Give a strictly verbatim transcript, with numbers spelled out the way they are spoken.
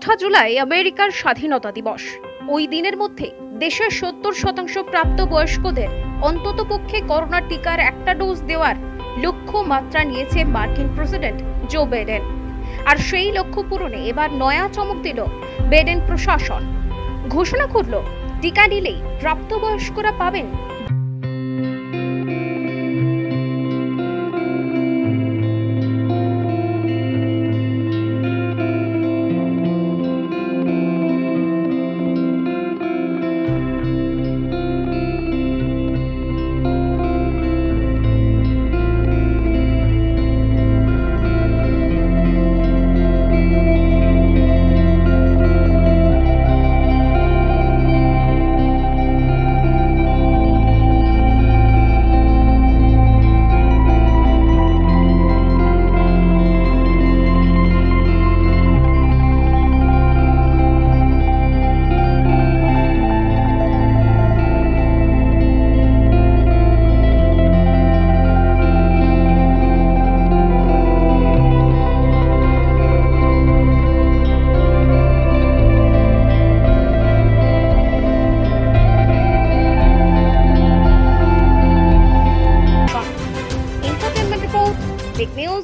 চৌঠা জুলাই আমেরিকার স্বাধীনতা দিবস। ওই দিনের মধ্যে দেশের সত্তর শতাংশ প্রাপ্তবয়স্কদের অন্ততপক্ষে করোনা টিকার একটা ডোজ দেওয়ার লক্ষ্য মাত্রা নিয়েছে মার্কিন প্রেসিডেন্ট জো বাইডেন। আর সেই লক্ষ্য পূরণে এবার নয়া চমক দিল বাইডেন প্রশাসন। ঘোষণা করল টিকা নিলেই প্রাপ্তবয়স্করা পাবেন